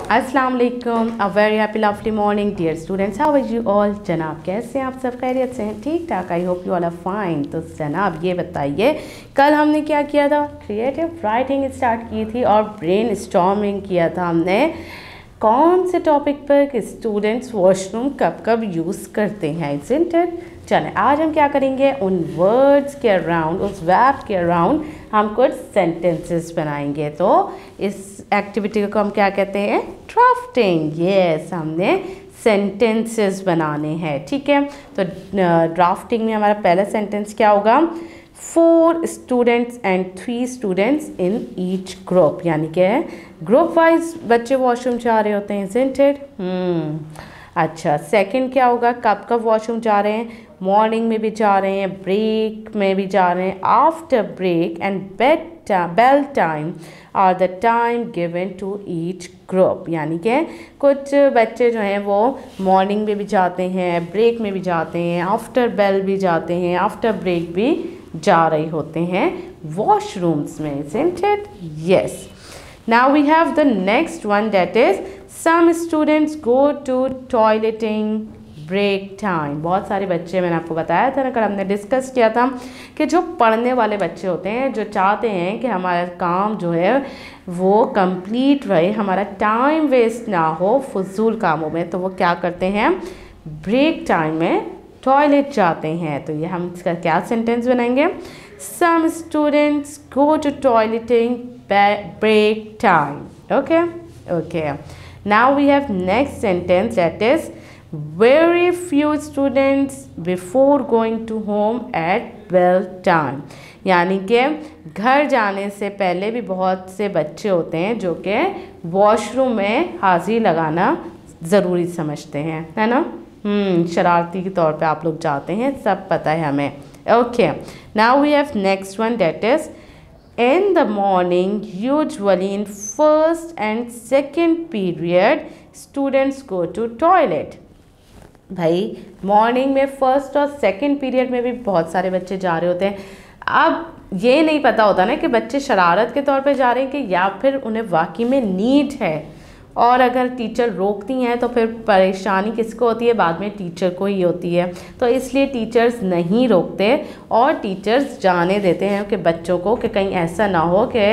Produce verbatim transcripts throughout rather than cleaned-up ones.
अस्सलाम वालेकुम, a very happy lovely morning dear students, how are you all. जनाब कैसे हैं आप सब? खैरियत से हैं? ठीक ठाक, I hope you all are fine. तो जनाब ये बताइए, कल हमने क्या किया था? क्रिएटिव राइटिंग स्टार्ट की थी और ब्रेन स्टॉर्मिंग किया था हमने कौन से टॉपिक पर कि स्टूडेंट्स वॉशरूम कब कब यूज़ करते हैं, इज़न्ट इट। चलें आज हम क्या करेंगे, उन वर्ड्स के अराउंड, उस वर्ब के अराउंड हम कुछ सेंटेंसेस बनाएंगे। तो इस एक्टिविटी को हम क्या कहते हैं? ड्राफ्टिंग। यस, हमने सेंटेंसेस बनाने हैं, ठीक है। तो ड्राफ्टिंग में हमारा पहला सेंटेंस क्या होगा? Four students and three students in each group, यानी कि ग्रुप वाइज बच्चे वॉशरूम जा रहे होते हैं, इज़न्ट इट। हम्म अच्छा, सेकंड क्या होगा? कब कब वॉशरूम जा रहे हैं? मॉर्निंग में भी जा रहे हैं, ब्रेक में भी जा रहे हैं, after break and bed bell time are the time given to each group. यानी कि कुछ बच्चे जो हैं वो मॉर्निंग में भी जाते हैं, ब्रेक में भी जाते हैं, आफ्टर बेल भी जाते हैं, आफ्टर ब्रेक भी जा रहे होते हैं वॉशरूम्स में, isn't it? Yes. Now we have the next one, that is some students go to toileting break time. बहुत सारे बच्चे, मैंने आपको बताया था ना, कल हमने डिस्कस किया था कि जो पढ़ने वाले बच्चे होते हैं, जो चाहते हैं कि हमारा काम जो है वो कंप्लीट रहे, हमारा टाइम वेस्ट ना हो फजूल कामों में, तो वो क्या करते हैं? ब्रेक टाइम में टॉयलेट जाते हैं। तो ये हम इसका क्या सेंटेंस बनाएंगे? Some students go to toileting break time. Okay, okay. Now we have next sentence, that is very few students before going to home at bell time. यानी कि घर जाने से पहले भी बहुत से बच्चे होते हैं जो कि वॉशरूम में हाजिरी लगाना ज़रूरी समझते हैं, है ना। हम्म शरारती के तौर पे आप लोग जाते हैं, सब पता है हमें। Okay, now we have next one, that is in the morning, usually in first and second period, students go to toilet. भाई मॉर्निंग में फर्स्ट और सेकंड पीरियड में भी बहुत सारे बच्चे जा रहे होते हैं। अब ये नहीं पता होता ना कि बच्चे शरारत के तौर पे जा रहे हैं कि या फिर उन्हें वाकई में नीड है, और अगर टीचर रोकती हैं तो फिर परेशानी किसको होती है? बाद में टीचर को ही होती है। तो इसलिए टीचर्स नहीं रोकते और टीचर्स जाने देते हैं कि बच्चों को, कि कहीं ऐसा ना हो कि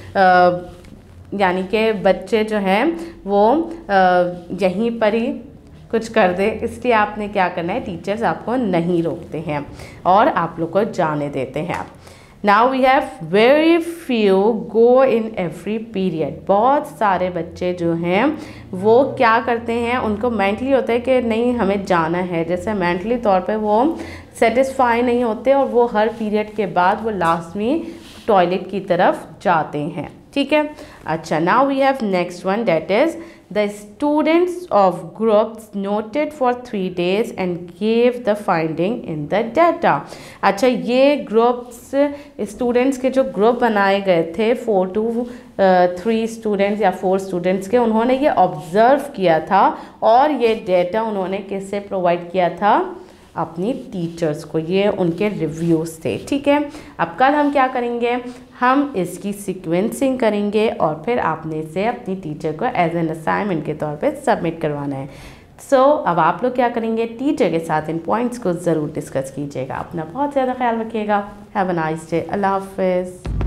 यानी कि बच्चे जो हैं वो आ, यहीं पर ही कुछ कर दे। इसलिए आपने क्या करना है, टीचर्स आपको नहीं रोकते हैं और आप लोग को जाने देते हैं। Now we have very few go in every period. बहुत सारे बच्चे जो हैं वो क्या करते हैं, उनको मेंटली होता है कि नहीं हमें जाना है, जैसे मेंटली तौर पे वो सेटिस्फाई नहीं होते और वो हर पीरियड के बाद वो लाजमी टॉयलेट की तरफ जाते हैं, ठीक है। अच्छा, now we have next one, that is the students of groups noted for three days and gave the finding in the data. अच्छा, ये ग्रुप्स, स्टूडेंट्स के जो ग्रुप बनाए गए थे, फोर टू थ्री स्टूडेंट्स या फोर स्टूडेंट्स के, उन्होंने ये ऑब्ज़र्व किया था और ये डेटा उन्होंने किससे प्रोवाइड किया था? अपनी टीचर्स को। ये उनके रिव्यूज़ थे, ठीक है। अब कल हम क्या करेंगे, हम इसकी सीक्वेंसिंग करेंगे और फिर आपने इसे अपनी टीचर को एज एन असाइनमेंट के तौर पे सबमिट करवाना है। सो so, अब आप लोग क्या करेंगे, टीचर के साथ इन पॉइंट्स को ज़रूर डिस्कस कीजिएगा। अपना बहुत ज़्यादा ख्याल रखिएगा। Have a nice day. अल्लाह हाफ़िज़।